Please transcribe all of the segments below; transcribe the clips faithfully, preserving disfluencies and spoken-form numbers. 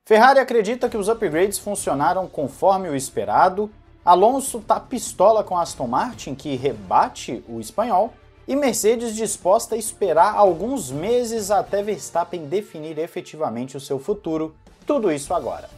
Ferrari acredita que os upgrades funcionaram conforme o esperado, Alonso tá pistola com Aston Martin, que rebate o espanhol, e Mercedes disposta a esperar alguns meses até Verstappen definir efetivamente o seu futuro. Tudo isso agora.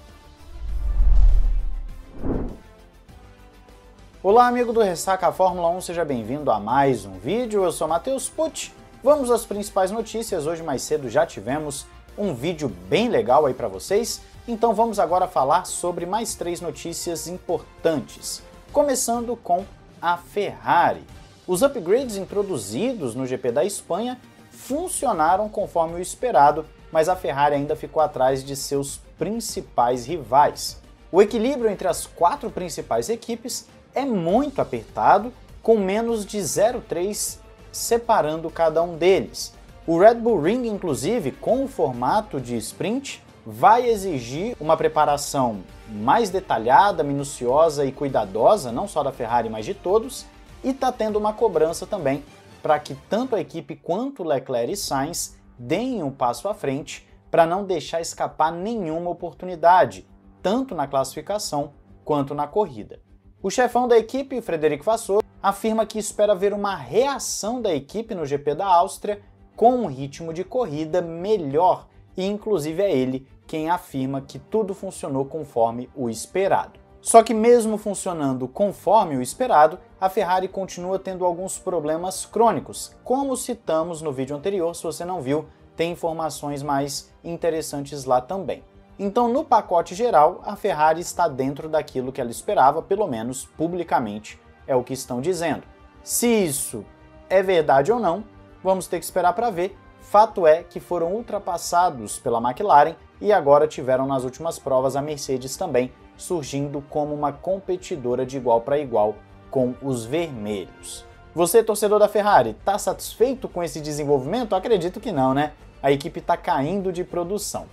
Olá, amigo do Ressaca Fórmula um, seja bem-vindo a mais um vídeo. Eu sou Matheus Pucci. Vamos às principais notícias. Hoje mais cedo já tivemos um vídeo bem legal aí para vocês, então vamos agora falar sobre mais três notícias importantes. Começando com a Ferrari. Os upgrades introduzidos no G P da Espanha funcionaram conforme o esperado, mas a Ferrari ainda ficou atrás de seus principais rivais. O equilíbrio entre as quatro principais equipes é muito apertado, com menos de zero vírgula três separando cada um deles. O Red Bull Ring, inclusive, com o formato de sprint, vai exigir uma preparação mais detalhada, minuciosa e cuidadosa, não só da Ferrari, mas de todos, e está tendo uma cobrança também para que tanto a equipe quanto Leclerc e Sainz deem um passo à frente para não deixar escapar nenhuma oportunidade, tanto na classificação quanto na corrida. O chefão da equipe, Frederico Vasseur, afirma que espera ver uma reação da equipe no G P da Áustria com um ritmo de corrida melhor, e inclusive é ele quem afirma que tudo funcionou conforme o esperado. Só que mesmo funcionando conforme o esperado, a Ferrari continua tendo alguns problemas crônicos, como citamos no vídeo anterior. Se você não viu, tem informações mais interessantes lá também. Então, no pacote geral, a Ferrari está dentro daquilo que ela esperava, pelo menos publicamente é o que estão dizendo. Se isso é verdade ou não, vamos ter que esperar para ver. Fato é que foram ultrapassados pela McLaren e agora tiveram nas últimas provas a Mercedes também, surgindo como uma competidora de igual para igual com os vermelhos. Você, torcedor da Ferrari, está satisfeito com esse desenvolvimento? Acredito que não, né? A equipe está caindo de produção.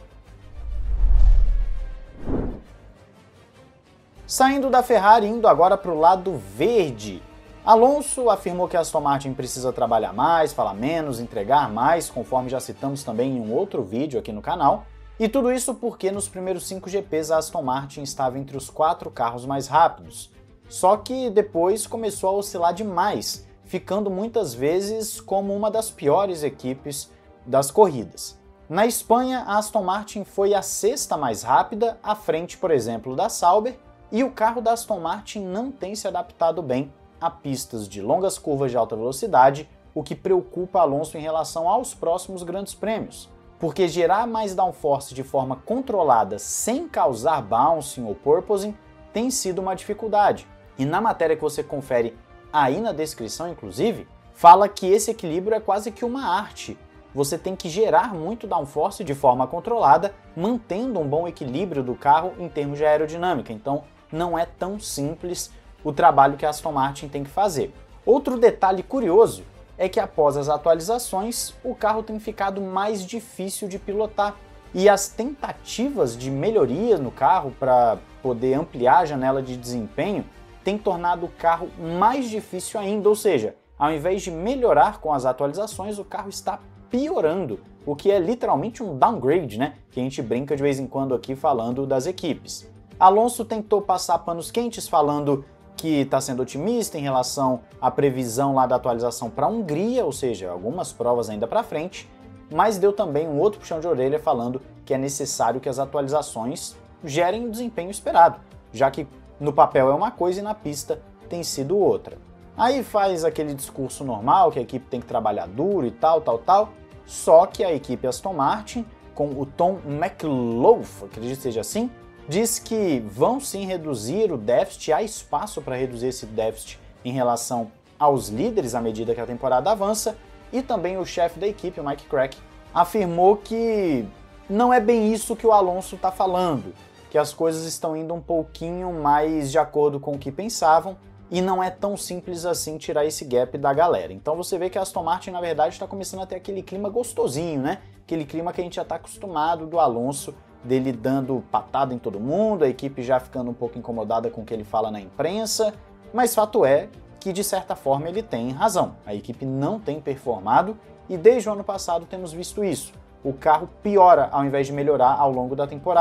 Saindo da Ferrari, indo agora para o lado verde. Alonso afirmou que a Aston Martin precisa trabalhar mais, falar menos, entregar mais, conforme já citamos também em um outro vídeo aqui no canal. E tudo isso porque nos primeiros cinco G Ps a Aston Martin estava entre os quatro carros mais rápidos. Só que depois começou a oscilar demais, ficando muitas vezes como uma das piores equipes das corridas. Na Espanha, a Aston Martin foi a sexta mais rápida, à frente, por exemplo, da Sauber, e o carro da Aston Martin não tem se adaptado bem a pistas de longas curvas de alta velocidade, o que preocupa Alonso em relação aos próximos grandes prêmios, porque gerar mais downforce de forma controlada sem causar bouncing ou porpoising tem sido uma dificuldade. E na matéria que você confere aí na descrição, inclusive, fala que esse equilíbrio é quase que uma arte. Você tem que gerar muito downforce de forma controlada, mantendo um bom equilíbrio do carro em termos de aerodinâmica. Então, não é tão simples o trabalho que a Aston Martin tem que fazer. Outro detalhe curioso é que após as atualizações, o carro tem ficado mais difícil de pilotar. E as tentativas de melhoria no carro para poder ampliar a janela de desempenho têm tornado o carro mais difícil ainda, ou seja, ao invés de melhorar com as atualizações, o carro está piorando, o que é literalmente um downgrade, né? Que a gente brinca de vez em quando aqui falando das equipes. Alonso tentou passar panos quentes falando que está sendo otimista em relação à previsão lá da atualização para a Hungria, ou seja, algumas provas ainda para frente, mas deu também um outro puxão de orelha falando que é necessário que as atualizações gerem o desempenho esperado, já que no papel é uma coisa e na pista tem sido outra. Aí faz aquele discurso normal que a equipe tem que trabalhar duro e tal, tal, tal, só que a equipe Aston Martin, com o Tom McLaughlin, acredito que seja assim, diz que vão sim reduzir o déficit, há espaço para reduzir esse déficit em relação aos líderes à medida que a temporada avança, e também o chefe da equipe, o Mike Crack, afirmou que não é bem isso que o Alonso está falando, que as coisas estão indo um pouquinho mais de acordo com o que pensavam, e não é tão simples assim tirar esse gap da galera. Então você vê que a Aston Martin, na verdade, está começando a ter aquele clima gostosinho, né? Aquele clima que a gente já está acostumado do Alonso, dele dando patada em todo mundo, a equipe já ficando um pouco incomodada com o que ele fala na imprensa, mas fato é que, de certa forma, ele tem razão. A equipe não tem performado e desde o ano passado temos visto isso. O carro piora ao invés de melhorar ao longo da temporada.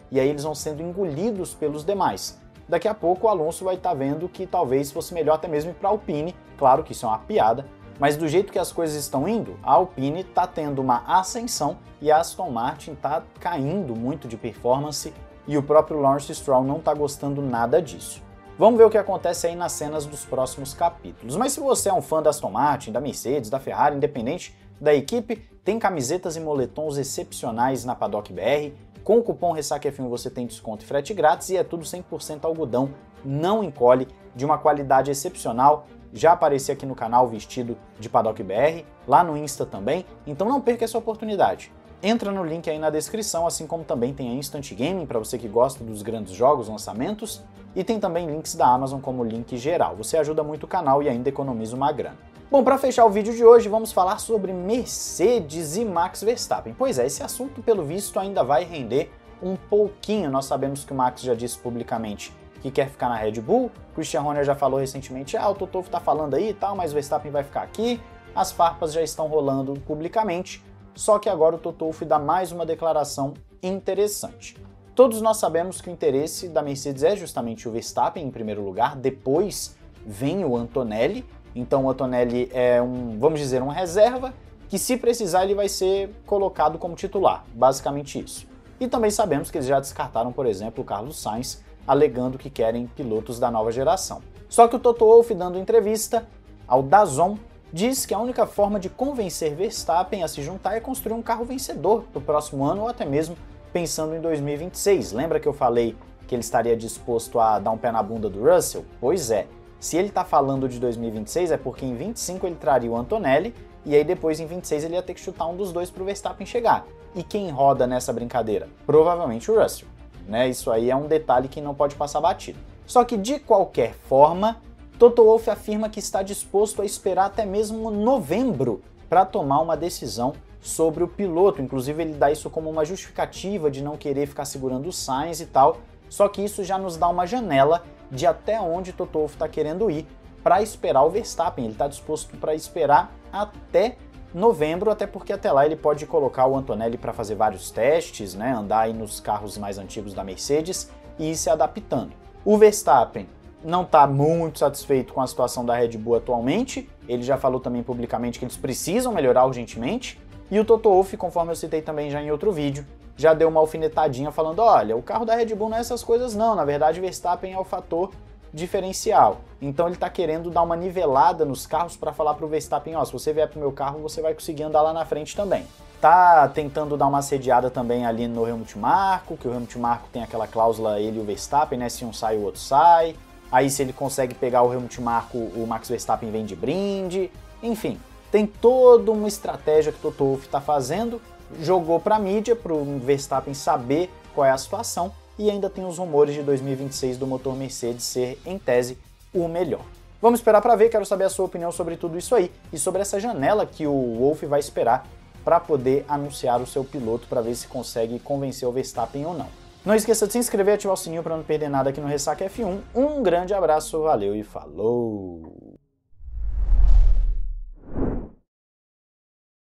e aí eles vão sendo engolidos pelos demais. Daqui a pouco o Alonso vai estar vendo que talvez fosse melhor até mesmo ir para a Alpine, claro que isso é uma piada, mas do jeito que as coisas estão indo, a Alpine está tendo uma ascensão e a Aston Martin está caindo muito de performance e o próprio Lawrence Stroll não está gostando nada disso. Vamos ver o que acontece aí nas cenas dos próximos capítulos. Mas se você é um fã da Aston Martin, da Mercedes, da Ferrari, independente da equipe, tem camisetas e moletons excepcionais na Paddock B R. Com o cupom Ressaca F um você tem desconto e frete grátis e é tudo cem por cento algodão, não encolhe, de uma qualidade excepcional. Já apareci aqui no canal vestido de Paddock B R, lá no Insta também, então não perca essa oportunidade. Entra no link aí na descrição, assim como também tem a Instant Gaming para você que gosta dos grandes jogos, lançamentos, e tem também links da Amazon como link geral. Você ajuda muito o canal e ainda economiza uma grana. Bom, para fechar o vídeo de hoje, vamos falar sobre Mercedes e Max Verstappen. Pois é, esse assunto, pelo visto, ainda vai render um pouquinho. Nós sabemos que o Max já disse publicamente que quer ficar na Red Bull, Christian Horner já falou recentemente, ah, o Toto Wolff tá falando aí e tal, mas o Verstappen vai ficar aqui, as farpas já estão rolando publicamente, só que agora o Toto Wolff dá mais uma declaração interessante. Todos nós sabemos que o interesse da Mercedes é justamente o Verstappen em primeiro lugar, depois vem o Antonelli, então o Antonelli é um, vamos dizer, um reserva, que se precisar ele vai ser colocado como titular, basicamente isso. E também sabemos que eles já descartaram, por exemplo, o Carlos Sainz, alegando que querem pilotos da nova geração. Só que o Toto Wolff, dando entrevista ao DAZN, diz que a única forma de convencer Verstappen a se juntar é construir um carro vencedor para o próximo ano ou até mesmo pensando em dois mil e vinte e seis. Lembra que eu falei que ele estaria disposto a dar um pé na bunda do Russell? Pois é, se ele está falando de dois mil e vinte e seis é porque em vinte e cinco ele traria o Antonelli e aí depois em vinte e seis ele ia ter que chutar um dos dois para o Verstappen chegar. E quem roda nessa brincadeira? Provavelmente o Russell. Né? Isso aí é um detalhe que não pode passar batido. Só que de qualquer forma, Toto Wolff afirma que está disposto a esperar até mesmo novembro para tomar uma decisão sobre o piloto. Inclusive ele dá isso como uma justificativa de não querer ficar segurando o Sainz e tal. Só que isso já nos dá uma janela de até onde Toto Wolff está querendo ir para esperar o Verstappen. Ele está disposto para esperar até novembro, até porque até lá ele pode colocar o Antonelli para fazer vários testes, né, andar aí nos carros mais antigos da Mercedes e ir se adaptando. O Verstappen não está muito satisfeito com a situação da Red Bull atualmente, ele já falou também publicamente que eles precisam melhorar urgentemente, e o Toto Wolff, conforme eu citei também já em outro vídeo, já deu uma alfinetadinha falando, olha, o carro da Red Bull não é essas coisas não, na verdade o Verstappen é o fator diferencial. Então ele está querendo dar uma nivelada nos carros para falar para o Verstappen, ó, se você vier pro meu carro, você vai conseguir andar lá na frente também. Tá tentando dar uma assediada também ali no Helmut Marko, que o Helmut Marko tem aquela cláusula ele e o Verstappen, né, se um sai o outro sai. Aí se ele consegue pegar o Helmut Marko, o Max Verstappen vem de brinde. Enfim, tem toda uma estratégia que o Toto Wolff está fazendo, jogou para a mídia, para o Verstappen saber qual é a situação. E ainda tem os rumores de dois mil e vinte e seis do motor Mercedes ser, em tese, o melhor. Vamos esperar para ver, quero saber a sua opinião sobre tudo isso aí e sobre essa janela que o Wolff vai esperar para poder anunciar o seu piloto para ver se consegue convencer o Verstappen ou não. Não esqueça de se inscrever e ativar o sininho para não perder nada aqui no Ressaca F um. Um grande abraço, valeu e falou!